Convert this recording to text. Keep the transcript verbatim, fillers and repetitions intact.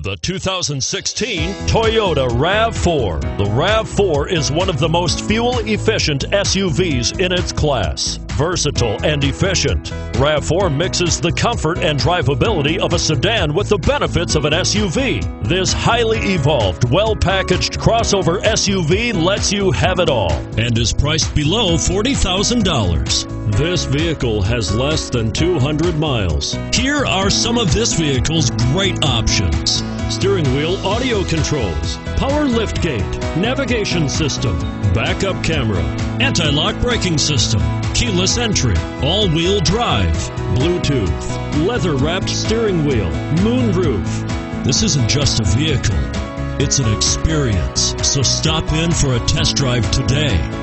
The two thousand sixteen Toyota RAV four. The RAV four is one of the most fuel-efficient S U Vs in its class. Versatile and efficient, RAV four mixes the comfort and drivability of a sedan with the benefits of an S U V. This highly evolved, well-packaged crossover S U V lets you have it all and is priced below forty thousand dollars. This vehicle has less than two hundred miles. Here are some of this vehicle's great options: steering wheel audio controls, power liftgate, navigation system, backup camera, anti-lock braking system, keyless entry, all-wheel drive, Bluetooth, leather-wrapped steering wheel, moonroof. This isn't just a vehicle, it's an experience. So stop in for a test drive today.